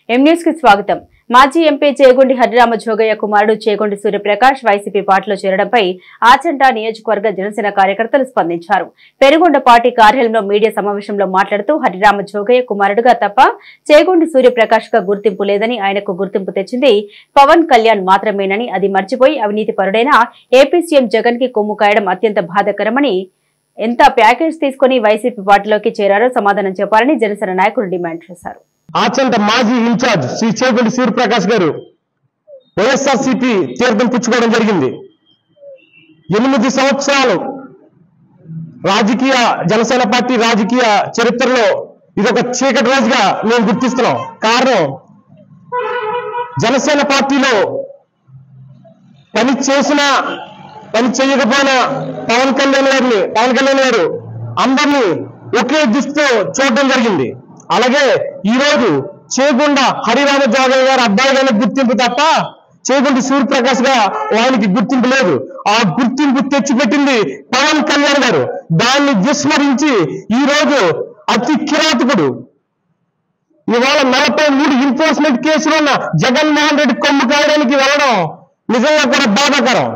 M news కి స్వాగతం। మాజీ ఎంపీ చేగొండి హరిరామ జోగయ్య కుమారుడు చేగొండి సూర్యప్రకాష్ వైసీపీ పార్టీలో చేరడంపై ఆచంట నియోజకవర్గ జనసేన కార్యకర్తలు స్పందించారు। పెరుగొండ పార్టీ కార్యాలయంలో మీడియా సమావేశంలో మాట్లాడుతూ హరిరామ జోగయ్య కుమారుడుగా తప్ప చేగొండి సూర్యప్రకాష్ గా గుర్తింపు లేదని, ఆయనకు గుర్తింపు తెచ్చింది పవన్ కళ్యాణ్ మాత్రమేనని, అది మర్చిపోయి అవినీతి పరుడైన ఏపీ సీఎం జగన్ కి కొమ్ము కాయడం అత్యంత బాధాకరమని, ఎంత ప్యాకేజ్ తీసుకుని వైసీపీ పార్టీలోకి చేరారో సమాధానం చెప్పాలని జనసేన నాయకులు డిమాండ్ చేశారు। ఆచంట మాజీ ఇన్ఛార్జ్ శ్రీ చేగొండి సూర్యప్రకాష్ గారు వైఎస్ఆర్సీపీ తీర్థం పుచ్చుకోవడం జరిగింది। 8 సంవత్సరాలు జనసేన పార్టీ రాజకీయ చరిత్రలో ఇదొక చీకటి రోజుగా మేము గుర్తిస్తున్నాం। కారణం, జనసేన పార్టీలో పని చేసినా పని చేయకపోయినా పవన్ కళ్యాణ్ గారు అందరినీ ఒకే దృష్టితో చూడడం జరిగింది। అలాగే ఈ రోజు చేగొండ హరిరామ జోగయ్య గారు అబ్బాయిగానే గుర్తింపు తప్ప చేగొండి సూర్యప్రకాష్ గా ఆయనకి గుర్తింపు లేదు। ఆ గుర్తింపు తెచ్చిపెట్టింది పవన్ కళ్యాణ్ గారు। దాన్ని విస్మరించి ఈ రోజు అతి కిరాతకుడు ఇవాళ 43 ఎన్ఫోర్స్మెంట్ కేసులు ఉన్న జగన్మోహన్ రెడ్డి కొమ్ము కాయడానికి వెళ్ళడం నిజంగా కూడా బాధాకరం।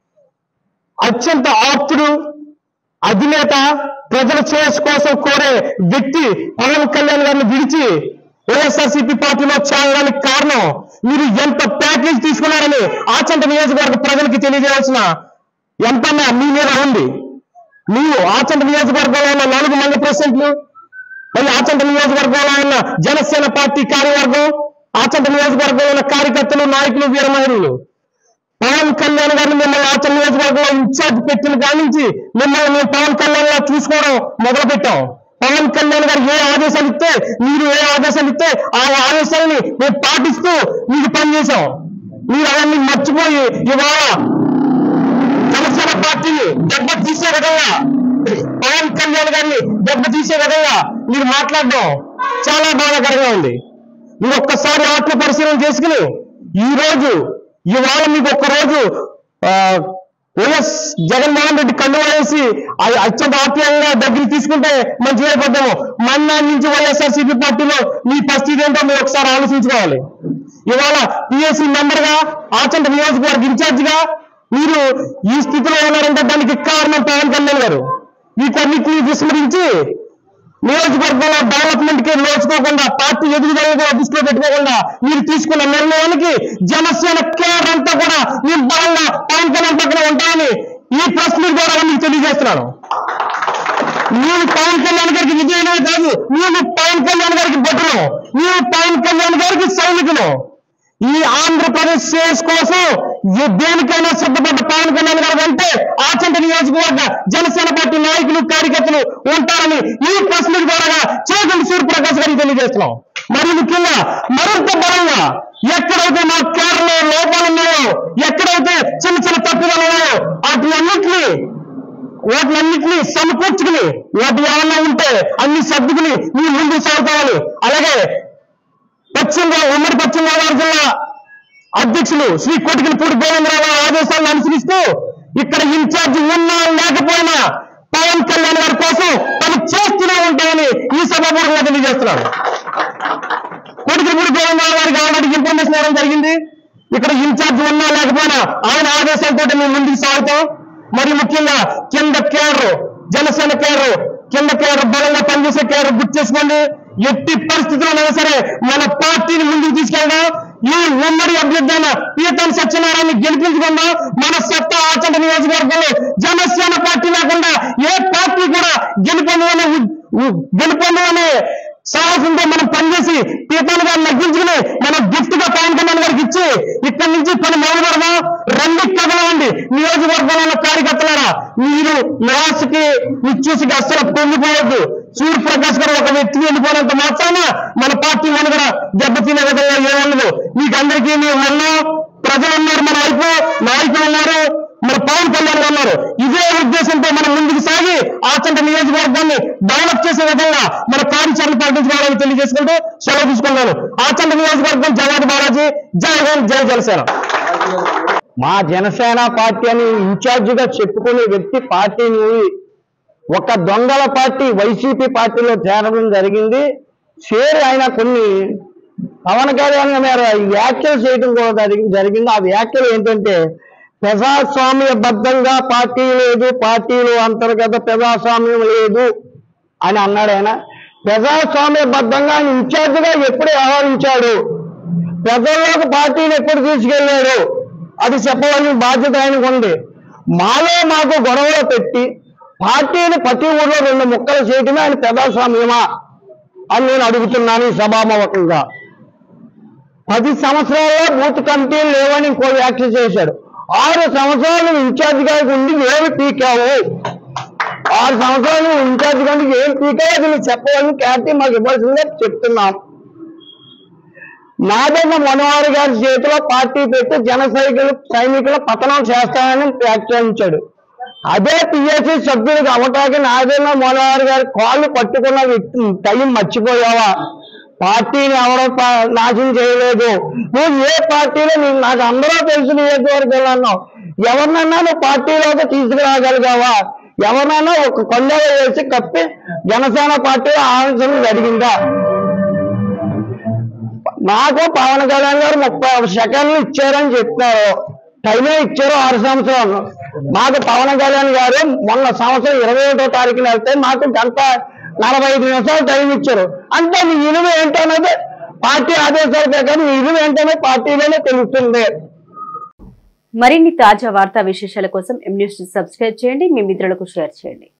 అత్యంత ఆప్తుడు, అధినేత, ప్రజల శ్రేయస్ కోసం కోరే వ్యక్తి పవన్ కళ్యాణ్ గారిని విడిచి వైఎస్ఆర్సీపీ పార్టీలో చేరడానికి కారణం, మీరు ఎంత ప్యాకేజ్ తీసుకున్నారని ఆచంట నియోజకవర్గ ప్రజలకి తెలియజేయాల్సిన ఎంతన్నా మీ మీద ఉంది। మీరు ఆచంట నియోజకవర్గంలో ఉన్న 4 మంది ప్రెసిడెంట్లు, మరి ఆచంట నియోజకవర్గంలో ఉన్న జనసేన పార్టీ కార్యవర్గం, ఆచంట నియోజకవర్గంలో ఉన్న కార్యకర్తలు, నాయకులు, వీర మహిళలు పవన్ కళ్యాణ్ గారిని మిమ్మల్ని ఆచంట నియోజకవర్గంలో ఇన్ఛార్జ్ పెట్టిన కాడి నుంచి మిమ్మల్ని మేము పవన్ కళ్యాణ్ గారు చూసుకోవడం మొదలు పెట్టాం। పవన్ కళ్యాణ్ గారు ఏ ఆదేశాలు ఇస్తే, మీరు ఏ ఆదేశాలు ఇస్తే ఆ ఆదేశాలని మేము పాటిస్తూ మీకు పనిచేశాం। మీరు అవన్నీ మర్చిపోయి ఇవాళ జనసేన పార్టీని దెబ్బతీసే విధంగా, పవన్ కళ్యాణ్ గారిని దెబ్బతీసే విధంగా మీరు మాట్లాడడం చాలా బాధాకరంగా ఉంది। మీరు ఒక్కసారి ఆత్మ పరిశీలన చేసుకుని ఇవాళ మీకు ఒక్కరోజు వైఎస్ జగన్మోహన్ రెడ్డి కళ్ళు వేసి అత్యంత ఆప్యాయంగా దగ్గర తీసుకుంటే మంచిదైపోతాము। మన్నాటి నుంచి వైఎస్ఆర్సీపీ పార్టీలో మీ పరిస్థితి ఏంటో మీరు ఒకసారి ఆలోచించుకోవాలి। ఇవాళ పిఎస్సీ మెంబర్ గా, ఆచంట నియోజకవర్గ ఇన్ఛార్జ్ గా మీరు ఈ స్థితిలో ఉన్నారంటే దానికి కారణం పవన్ కళ్యాణ్ గారు। వీటన్నిటిని విస్మరించి నియోజకవర్గంలో డెవలప్మెంట్ కి నోచుకోకుండా, పార్టీ ఎదుగుదల దృష్టిలో పెట్టుకోకుండా మీరు తీసుకున్న నిర్ణయానికి జనసేన కేర్ అంతా కూడా మీరు బలంగా పవన్ కళ్యాణ్ పక్కన ఉంటామని ఈ ప్రెస్ మీట్ ద్వారా మీకు తెలియజేస్తున్నాను। మేము పవన్ కళ్యాణ్ గారికి విజయమే కాదు, మేము పవన్ కళ్యాణ్ గారికి భద్రం, మేము పవన్ కళ్యాణ్ గారికి సైనికులు। ఈ ఆంధ్రప్రదేశ్ శ్రేయస్ కోసం దేనికైనా సిద్ధపడ్డ పవన్ కళ్యాణ్ గారు అంటే ఆచంట నియోజకవర్గ జనసేన పార్టీ నాయకులు, కార్యకర్తలు ఉంటారని ఈ ప్రెస్ మీట్ ద్వారా చేగొండి సూర్యప్రకాష్ గారికి తెలియజేస్తున్నాం। మరి ముఖ్యంగా మరింత బలంగా ఎక్కడైతే మా కేరళలో లోపాలు ఉన్నాయో, ఎక్కడైతే చిన్న చిన్న తప్పులు ఉన్నాయో వాటినన్నింటినీ సమకూర్చుకుని, వాటి ఏమన్నా ఉంటే అన్ని సర్దుకుని మీ ముందుకు సాగుతామని, అలాగే ఉమ్మడి పశ్చిమ గోదావరి జిల్లా అధ్యక్షులు శ్రీ కొటికిలపూడి గోవిందరావు ఆదేశాలను అనుసరిస్తూ ఇక్కడ ఇన్ఛార్జ్ ఉన్నా లేకపోయినా పవన్ కళ్యాణ్ గారి కోసం పని చేస్తూనే ఉంటామని ఈ సభాపూర్వకంగా తెలియజేస్తున్నారు। కొటికిలపూడి గోవిందరావు గారికి ఆల్రెడీ ఇన్ఫర్మేషన్ ఇవ్వడం జరిగింది। ఇక్కడ ఇన్ఛార్జ్ ఉన్నా లేకపోయినా ఆయన ఆదేశాలతో మేము ముందుకు సాగుతాం। మరి ముఖ్యంగా కింద కేడర్, జనసేన కేడర్, కింద కేడర్ బలంగా పనిచేసే కేడర్ గుర్తు చేసుకోండి। ఎట్టి పరిస్థితుల్లోనైనా సరే మన పార్టీని ముందుకు తీసుకెళ్దాం। ఈ ఉమ్మడి అభ్యర్థి అయిన పీతన్ సత్యనారాయణ గెలిపించుకుందాం। మన సత్తా ఆచంట నియోజకవర్గంలో జనసేన పార్టీ లేకుండా ఏ పార్టీ కూడా గెలుపొందనే సాహసంతో మనం పనిచేసి పీతన్ గారిని నగ్గించుకుని మన గిఫ్ట్ గా పవన్ కళ్యాణ్ గారికి ఇచ్చి ఇక్కడి నుంచి పని మొదలు పెడదాం। రండి కదలండి నియోజకవర్గంలో ఉన్న కార్యకర్తలారా, మీరు నిరాశకి నిశ్చూసికి అస్సలు పొంగిపోవద్దు। సూర్యప్రకాష్ గారు ఒక వ్యక్తి వెళ్ళిపోయినంత మాత్రాన మన పార్టీ మనుగడ దెబ్బతినే విధంగా ఏమన్నదు। మీకు అందరికీ మేము ఉన్నాం, ప్రజలు ఉన్నారు, మన వైపు నాయకులు ఉన్నారు, మన పవన్ కళ్యాణ్ ఉన్నారు। ఇదే ఉద్దేశంతో మనం ముందుకు సాగి ఆచంట నియోజకవర్గాన్ని డెవలప్ చేసే విధంగా మన కార్యాచరణ ప్రకటించుకోవాలని తెలియజేసుకుంటూ సెలవు తీసుకున్నాను। ఆచంట నియోజకవర్గం జవాది బాలాజీ, జై హింద్, జై జనసేన। మా జనసేన పార్టీ అని ఇన్ఛార్జిగా చెప్పుకునే వ్యక్తి పార్టీని ఒక దొంగల పార్టీ వైసీపీ పార్టీలో చేరడం జరిగింది। చేరి ఆయన కొన్ని పవన్ కళ్యాణ్ గారు వ్యాఖ్యలు చేయడం కూడా జరిగింది. ఆ వ్యాఖ్యలు ఏంటంటే ప్రజాస్వామ్యబద్ధంగా పార్టీ లేదు, పార్టీలు అంతర్గత ప్రజాస్వామ్యం లేదు అని అన్నాడు. ఆయన ప్రజాస్వామ్యబద్ధంగా ఆయన ఇన్ఛార్జిగా ఎప్పుడు వ్యవహరించాడు, ప్రజల్లోకి పార్టీని ఎప్పుడు తీసుకెళ్లాడు, అది చెప్పవలసిన బాధ్యత ఆయనకు ఉంది. మాకు గొడవలో పెట్టి పార్టీని ప్రతి ఊళ్ళో 2 ముక్కలు చేయటమే ఆయన ప్రజాస్వామ్యమా అని నేను అడుగుతున్నాను ఈ సభాముఖంగా. 10 సంవత్సరాల్లో బూత్ కమిటీలు లేవని ఇంకో వ్యాఖ్య చేశాడు. 6 సంవత్సరాలు ఇన్ఛార్జిగా ఉండి ఏమి పీకావు, 6 సంవత్సరాలు ఇన్ఛార్జిగా ఉండి ఏం పీకావు అది నువ్వు చెప్పవాలని క్లారిటీ మాకు ఇవ్వాల్సిందే చెప్తున్నాం. నాదెండ్ల మనోహర్ గారి చేతిలో పార్టీ పెట్టి సైనికుల పతనం చేస్తానని వ్యాఖ్యానించాడు. అదే పిఎస్సి సభ్యులకు అవటానికి నాదెండ్ల మనోహర్ గారి కాళ్ళు పట్టుకున్న టైం మర్చిపోయావా? పార్టీని ఎవరో నాశనం చేయలేదు. నువ్వు ఏ పార్టీలో నాకు అందరూ తెలుసు నియోజకవర్గాలు అన్నావు. ఎవరినన్నా నువ్వు పార్టీలోకి తీసుకురాగలిగావా? ఎవరినైనా ఒక కొండలో వేసి కప్పి జనసేన పార్టీలో ఆలోచన జరిగిందా? నాకు పవన్ కళ్యాణ్ గారు 30 సెకండ్లు ఇచ్చారని చెప్తున్నారు. టైమే ఇచ్చారు 6 సంవత్సరాలు. మాకు పవన్ కళ్యాణ్ గారు మొన్న సంవత్సరం 21వ తారీఖున వెళ్తే మాకు 1:45 నిమిషాలు టైం ఇచ్చారు. అంటే నీ విలువ ఏంటనేది పార్టీ ఆదేశాల ప్రకారం నీ విలువ ఏంటనే పార్టీలోనే తెలుస్తుంది. మరిన్ని తాజా వార్తా విశేషాల కోసం M News సబ్స్క్రైబ్ చేయండి, మీ మిత్రులకు షేర్ చేయండి.